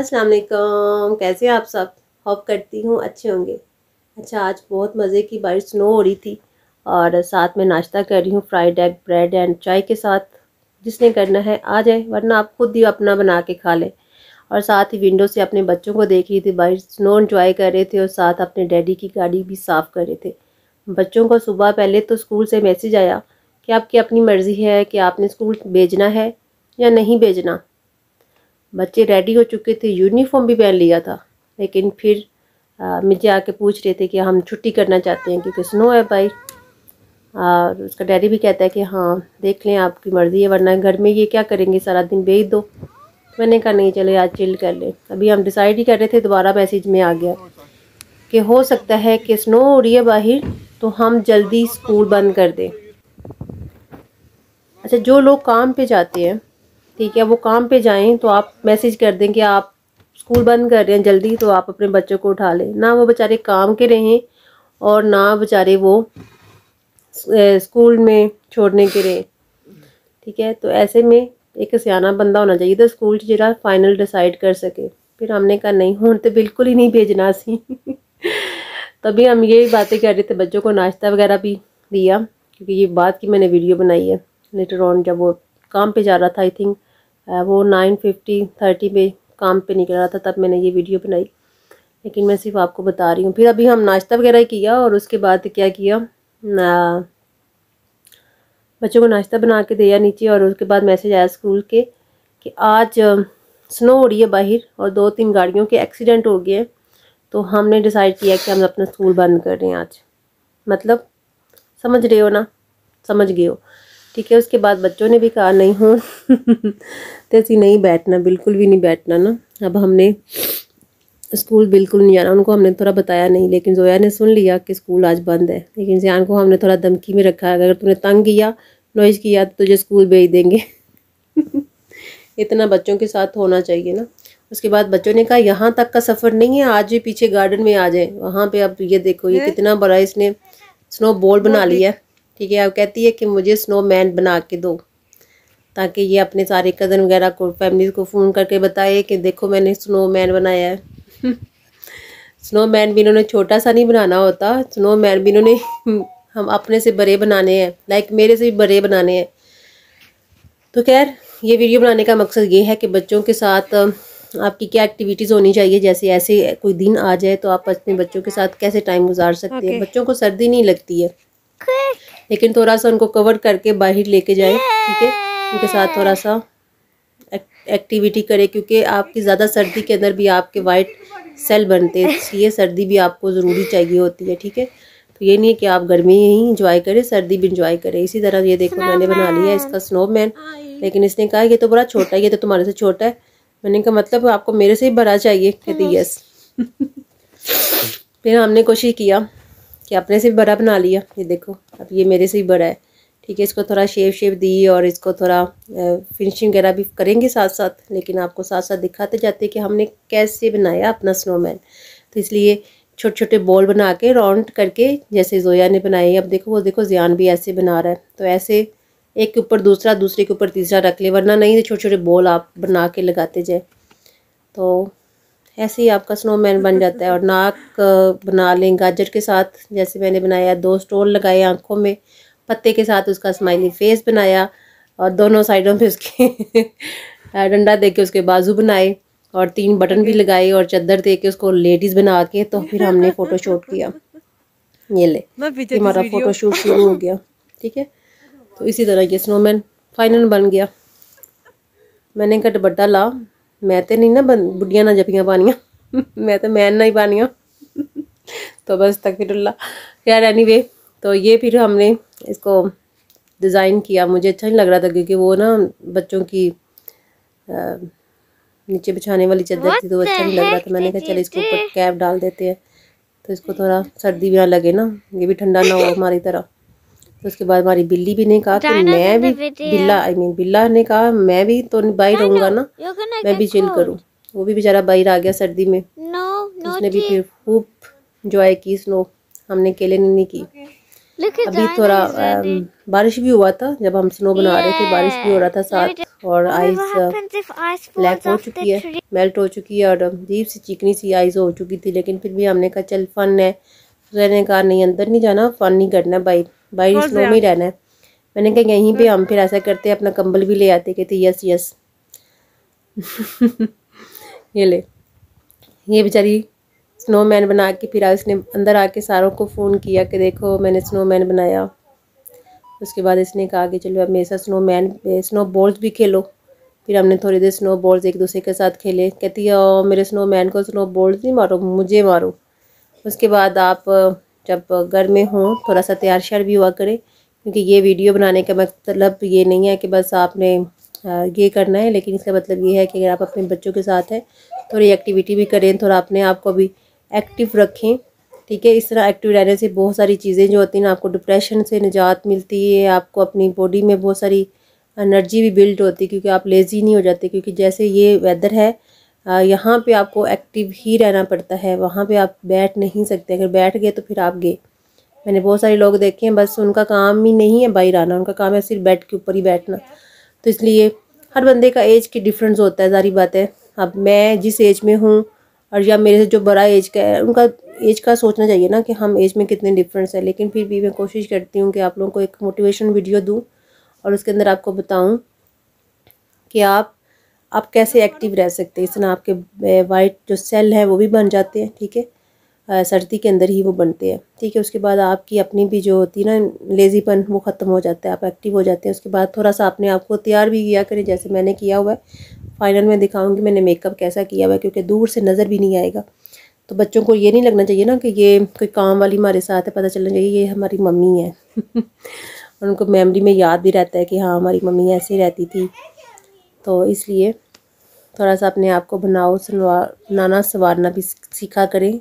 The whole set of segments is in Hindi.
अस्सलाम वालेकुम, कैसे हैं आप सब। होप करती हूँ अच्छे होंगे। अच्छा, आज बहुत मज़े की बारिश स्नो हो रही थी और साथ में नाश्ता कर रही हूँ फ्राइड एग ब्रेड एंड चाय के साथ। जिसने करना है आ जाए, वरना आप खुद ही अपना बना के खा लें। और साथ ही विंडो से अपने बच्चों को देख रही थी, बारिश स्नो एंजॉय कर रहे थे और साथ अपने डैडी की गाड़ी भी साफ़ कर रहे थे। बच्चों को सुबह पहले तो स्कूल से मैसेज आया कि आपकी अपनी मर्ज़ी है कि आपने स्कूल भेजना है या नहीं भेजना। बच्चे रेडी हो चुके थे, यूनिफॉर्म भी पहन लिया था, लेकिन फिर मुझे आके पूछ रहे थे कि हम छुट्टी करना चाहते हैं क्योंकि स्नो है भाई। और उसका डैडी भी कहता है कि हाँ देख लें आपकी मर्ज़ी है, वरना घर में ये क्या करेंगे, सारा दिन भेज दो। मैंने कहा नहीं चलो आज चिल कर लें। अभी हम डिसाइड ही कर रहे थे, दोबारा मैसेज में आ गया कि हो सकता है कि स्नो हो रही है बाहर, तो हम जल्दी स्कूल बंद कर दें। अच्छा, जो लोग काम पे जाते हैं, ठीक है, वो काम पे जाएं तो आप मैसेज कर दें कि आप स्कूल बंद कर रहे हैं जल्दी, तो आप अपने बच्चों को उठा लें। ना वो बेचारे काम के रहें और ना बेचारे वो स्कूल में छोड़ने के रहे। ठीक है, तो ऐसे में एक सियाना बंदा होना चाहिए तो स्कूल जरा फाइनल डिसाइड कर सके। फिर हमने कहा नहीं हूँ तो बिल्कुल ही नहीं भेजना सी। तभी हम यही बातें कर रहे थे, बच्चों को नाश्ता वगैरह भी दिया, क्योंकि ये बात की मैंने वीडियो बनाई है लेटर ऑन, जब वो काम पे जा रहा था। आई थिंक वो 9:50-30 पे काम पे निकल रहा था, तब मैंने ये वीडियो बनाई। लेकिन मैं सिर्फ आपको बता रही हूँ। फिर अभी हम नाश्ता वगैरह किया और उसके बाद क्या किया, बच्चों को नाश्ता बना के दिया नीचे। और उसके बाद मैसेज आया स्कूल के कि आज स्नो हो रही है बाहर और 2-3 गाड़ियों के एक्सीडेंट हो गए, तो हमने डिसाइड किया कि हम अपना स्कूल बंद कर रहे हैं आज। मतलब समझ रहे हो ना, समझ गए हो। ठीक है, उसके बाद बच्चों ने भी कहा नहीं हूँ तो ऐसी नहीं बैठना, बिल्कुल भी नहीं बैठना ना। अब हमने स्कूल बिल्कुल नहीं जाना। उनको हमने थोड़ा बताया नहीं, लेकिन जोया ने सुन लिया कि स्कूल आज बंद है। लेकिन जियान को हमने थोड़ा धमकी में रखा है, अगर तूने तंग किया, नॉइज किया, तो तुझे स्कूल भेज देंगे। इतना बच्चों के साथ होना चाहिए ना। उसके बाद बच्चों ने कहा यहाँ तक का सफ़र नहीं है, आज भी पीछे गार्डन में आ जाए वहाँ पे। अब ये देखो ये कितना बड़ा इसने स्नो बॉल बना लिया है। ठीक है, अब कहती है कि मुझे स्नो मैन बना के दो, ताकि ये अपने सारे कज़न वगैरह को, फैमिली को फ़ोन करके बताए कि देखो मैंने स्नो मैन बनाया है। स्नो मैन भी इन्होंने छोटा सा नहीं बनाना होता, स्नो मैन भी इन्होंने हम अपने से बड़े बनाने हैं, लाइक मेरे से भी बड़े बनाने हैं। तो खैर, ये वीडियो बनाने का मकसद ये है कि बच्चों के साथ आपकी क्या एक्टिविटीज़ होनी चाहिए। जैसे ऐसे कोई दिन आ जाए तो आप अपने बच्चों के साथ कैसे टाइम गुजार सकते हैं। बच्चों को सर्दी नहीं लगती है, लेकिन थोड़ा सा उनको कवर करके बाहर लेके जाएं। ठीक है, उनके साथ थोड़ा सा एक्टिविटी करें, क्योंकि आपकी ज़्यादा सर्दी के अंदर भी आपके वाइट सेल बनते हैं, इसलिए सर्दी भी आपको ज़रूरी चाहिए होती है। ठीक है, तो ये नहीं है कि आप गर्मी ही इंजॉय करें, सर्दी भी इंजॉय करें। इसी तरह ये देखो मैंने बना लिया इसका स्नोमैन, लेकिन इसने कहा ये तो बड़ा छोटा है, ये तो तुम्हारे से छोटा है। मैंने कहा मतलब आपको मेरे से ही बड़ा चाहिए। कहती यस। फिर हमने कोशिश किया कि अपने से भी बड़ा बना लिया। ये देखो अब ये मेरे से ही बड़ा है। ठीक है, इसको थोड़ा शेप दी और इसको थोड़ा फिनिशिंग वगैरह भी करेंगे साथ साथ, लेकिन आपको साथ साथ दिखाते जाते कि हमने कैसे बनाया अपना स्नोमैन। तो इसलिए छोटे छोटे बॉल बना के राउंड करके, जैसे जोया ने बनाए। अब देखो वो देखो जियान भी ऐसे बना रहा है, तो ऐसे एक के ऊपर दूसरा, दूसरे के ऊपर तीसरा रख ले, वरना नहीं तो छोटे छोटे बॉल आप बना के लगाते जाए, तो ऐसे ही आपका स्नोमैन बन जाता है। और नाक बना लें गाजर के साथ, जैसे मैंने बनाया। 2 स्टोन लगाए आँखों में, पत्ते के साथ उसका स्माइली फेस बनाया, और दोनों साइडों पे उसके डंडा दे के उसके बाजू बनाए, और 3 बटन भी लगाए, और चादर दे के उसको लेडीज़ बना के, तो फिर हमने फ़ोटोशूट किया। ये ले, हमारा फ़ोटोशूट शुरू हो गया। ठीक है, तो इसी तरह ये स्नोमैन फाइनल बन गया। मैंने कहा दुपट्टा ला, मैं तो नहीं ना बुढ़िया ना जपियाँ पानियाँ मैं तो मैन ना ही पानियाँ तो बस तकफिरुल्लाह। खैर एनीवे, तो ये फिर हमने इसको डिज़ाइन किया। मुझे अच्छा नहीं लग रहा था, क्योंकि वो ना बच्चों की नीचे बिछाने वाली चादर थी, तो वो अच्छा नहीं लग रहा था। मैंने कहा चल इसके ऊपर कैप डाल देते हैं, तो इसको थोड़ा सर्दी भी ना लगे ना, ये भी ठंडा ना हो हमारी तरह। तो उसके बाद हमारी बिल्ली भी ने कहा कि मैं भी, बिल्ला ने कहा मैं भी तो बाहर रहूँगा ना, मैं भी चिल करूँ। वो भी बेचारा बाहर आ गया सर्दी में, उसने भी फिर खूब इंजॉय की स्नो। हमने अकेले ने नहीं की। अभी थोड़ा बारिश भी हुआ था जब हम स्नो बना रहे थे, बारिश भी हो रहा था साथ, और आइस ब्लैक हो चुकी है, मेल्ट हो चुकी है, और अजीब सी चिकनी सी आइस हो चुकी थी। लेकिन फिर भी हमने कहा चल फन है, रहने का नहीं, अंदर नहीं जाना, फन नहीं करना, बाहर बाहर स्नो में ही रहना है। मैंने कहा यहीं पे हम फिर ऐसा करते, अपना कंबल भी ले आते, कहते यस यस। ये ले, ये बेचारी स्नोमैन बना के फिर इसने अंदर आके सारों को फ़ोन किया कि देखो मैंने स्नोमैन बनाया। उसके बाद इसने कहा कि चलो अब मेरे साथ स्नो बॉल्स भी खेलो। फिर हमने थोड़ी देर स्नो बॉल्स एक दूसरे के साथ खेले। कहती है मेरे स्नोमैन को स्नो बॉल्स नहीं मारो, मुझे मारो। उसके बाद आप जब घर में हों थोड़ा सा तैयार श्यार भी हुआ करें, क्योंकि ये वीडियो बनाने का मतलब ये नहीं है कि बस आपने ये करना है, लेकिन इसका मतलब ये है कि अगर आप अपने बच्चों के साथ हैं थोड़ी एक्टिविटी भी करें, थोड़ा अपने आप को भी एक्टिव रखें। ठीक है, इस तरह एक्टिव रहने से बहुत सारी चीज़ें जो होती हैं ना, आपको डिप्रेशन से निजात मिलती है, आपको अपनी बॉडी में बहुत सारी एनर्जी भी बिल्ड होती है, क्योंकि आप लेज़ी नहीं हो जाते। क्योंकि जैसे ये वेदर है यहाँ पे आपको एक्टिव ही रहना पड़ता है, वहाँ पे आप बैठ नहीं सकते। अगर बैठ गए तो फिर आप गए। मैंने बहुत सारे लोग देखे हैं बस उनका काम ही नहीं है बाहर आना, उनका काम है सिर्फ बेड के ऊपर ही बैठना। तो इसलिए हर बंदे का एज की डिफरेंस होता है, सारी बात है। अब मैं जिस एज में हूँ और या मेरे से जो बड़ा एज का है, उनका एज का सोचना चाहिए ना कि हम एज में कितने डिफरेंस है। लेकिन फिर भी मैं कोशिश करती हूँ कि आप लोगों को एक मोटिवेशन वीडियो दूँ और उसके अंदर आपको बताऊँ कि आप कैसे एक्टिव रह सकते हैं। इस तरह आपके वाइट जो सेल है वो भी बन जाते हैं। ठीक है, सर्दी के अंदर ही वो बनते हैं। ठीक है, उसके बाद आपकी अपनी भी जो होती है ना लेज़ीपन, वो ख़त्म हो जाता है, आप एक्टिव हो जाते हैं। उसके बाद थोड़ा सा अपने आप को तैयार भी किया करें, जैसे मैंने किया हुआ है। फाइनल में दिखाऊंगी मैंने मेकअप कैसा किया हुआ है, क्योंकि दूर से नज़र भी नहीं आएगा। तो बच्चों को ये नहीं लगना चाहिए ना कि ये कोई काम वाली हमारे साथ है, पता चलना चाहिए ये हमारी मम्मी है। और उनको मेमोरी में याद भी रहता है कि हाँ हमारी मम्मी ऐसे रहती थी। तो इसलिए थोड़ा सा अपने आप को बनाना संवारना भी सीखा करें।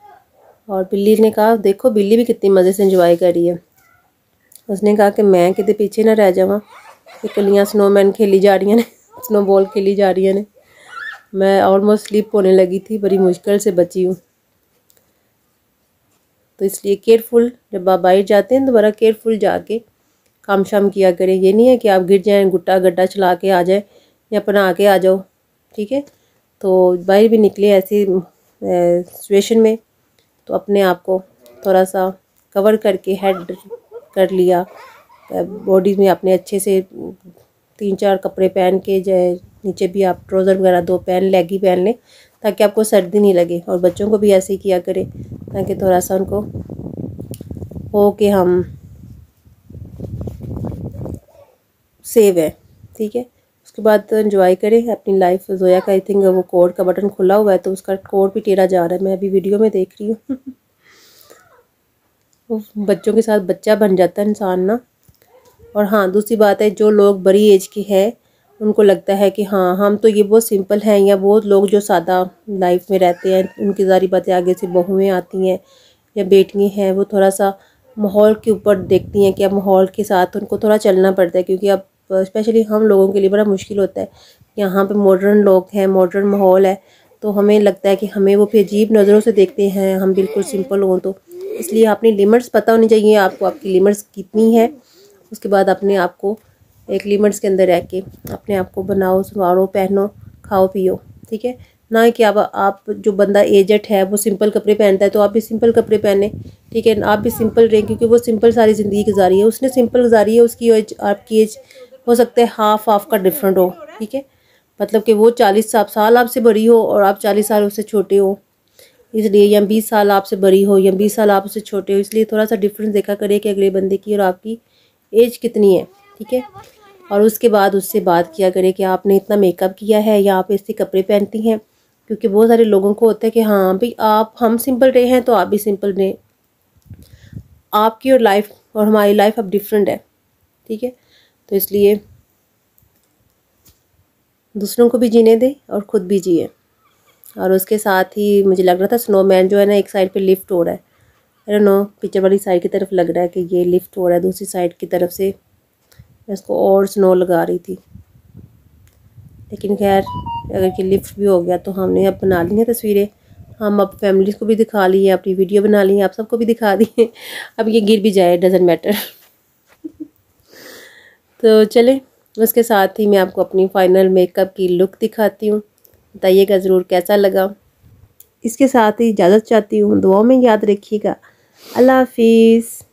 और बिल्ली ने कहा देखो बिल्ली भी कितनी मज़े से एंजॉय कर रही है। उसने कहा कि मैं कितने पीछे ना रह जावा, कि कलियाँ स्नोमैन खेली जा रही हैं, स्नो बॉल खेली जा रही हैं। मैं ऑलमोस्ट स्लिप होने लगी थी, बड़ी मुश्किल से बची हूँ। तो इसलिए केयरफुल, जब आप बाहर जाते हैं दोबारा केयरफुल जाके काम शाम किया करें। ये नहीं है कि आप गिर जाएं, गुट्टा गड्ढा चला के आ जाए या बना के आ जाओ। ठीक है, तो बाहर भी निकले ऐसी सिचुएशन में तो अपने आप को थोड़ा सा कवर करके हेड कर लिया, बॉडी में अपने अच्छे से 3-4 कपड़े पहन के, जाए नीचे भी आप ट्राउज़र वगैरह 2 पहन, लेगी पहन लें ताकि आपको सर्दी नहीं लगे। और बच्चों को भी ऐसे ही किया करें ताकि थोड़ा सा उनको हो कि हम सेव है। ठीक है, उसके बाद एंजॉय करें अपनी लाइफ। जोया का आई थिंक वो कोड का बटन खुला हुआ है तो उसका कोड भी टेढ़ा जा रहा है, मैं अभी वीडियो में देख रही हूँ। बच्चों के साथ बच्चा बन जाता है इंसान ना। और हाँ दूसरी बात है, जो लोग बड़ी एज के हैं उनको लगता है कि हाँ हम तो ये बहुत सिंपल हैं, या बहुत लोग जो सादा लाइफ में रहते हैं उनकी सारी बातें आगे से बहुएँ आती हैं या बेटियाँ हैं, वो थोड़ा सा माहौल के ऊपर देखती हैं कि अब माहौल के साथ उनको थोड़ा चलना पड़ता है। क्योंकि अब स्पेशली हम लोगों के लिए बड़ा मुश्किल होता है, यहाँ पे मॉडर्न लोग हैं, मॉडर्न माहौल है, तो हमें लगता है कि हमें वो फिर अजीब नज़रों से देखते हैं हम बिल्कुल सिंपल हों। तो इसलिए अपनी लिमिट्स पता होनी चाहिए आपको, आपकी लिमिट्स कितनी है। उसके बाद अपने आप को एक लिमिट्स के अंदर रह के अपने आप को बनाओ, संवारो, पहनो, खाओ पियो। ठीक है, ना कि आप जो बंदा एजेड है वो सिंपल कपड़े पहनता है तो आप भी सिंपल कपड़े पहने। ठीक है, आप भी सिंपल रहें, क्योंकि वो सिंपल सारी ज़िंदगी गुजारी है, उसने सिंपल गुजारी है, उसकी एज आपकी एज हो सकता है हाफ का डिफरेंट हो। ठीक है, मतलब कि वो 40 साल आपसे बड़ी हो और आप 40 साल उससे छोटे हो, इसलिए, या 20 साल आपसे बड़ी हो या 20 साल आप उससे छोटे हो। इसलिए थोड़ा सा डिफरेंस देखा करें कि अगले बंदे की और आपकी एज कितनी है। ठीक है, और उसके बाद उससे बात किया करें कि आपने इतना मेकअप किया है या आप ऐसे कपड़े पहनती हैं। क्योंकि बहुत सारे लोगों को होता है कि हाँ भाई हम सिंपल रहे हैं तो आप भी सिंपल रहें, आपकी और लाइफ और हमारी लाइफ अब डिफरेंट है। ठीक है, तो इसलिए दूसरों को भी जीने दें और ख़ुद भी जिए। और उसके साथ ही मुझे लग रहा था स्नोमैन जो है ना एक साइड पे लिफ्ट हो रहा है, आई डोंट नो, पीछे वाली साइड की तरफ लग रहा है कि ये लिफ्ट हो रहा है, दूसरी साइड की तरफ से मैं इसको और स्नो लगा रही थी। लेकिन खैर अगर कि लिफ्ट भी हो गया तो हमने अब बना ली हैं तस्वीरें। हम अब फैमिलीज़ को भी दिखा लिए, अपनी वीडियो बना ली, आप सबको भी दिखा दिए। अब ये गिर भी जाए डजेंट मैटर। तो चलें, उसके साथ ही मैं आपको अपनी फ़ाइनल मेकअप की लुक दिखाती हूँ। बताइएगा ज़रूर कैसा लगा। इसके साथ ही इजाज़त चाहती हूँ, दुआ में याद रखिएगा। अल्लाह हाफिज़।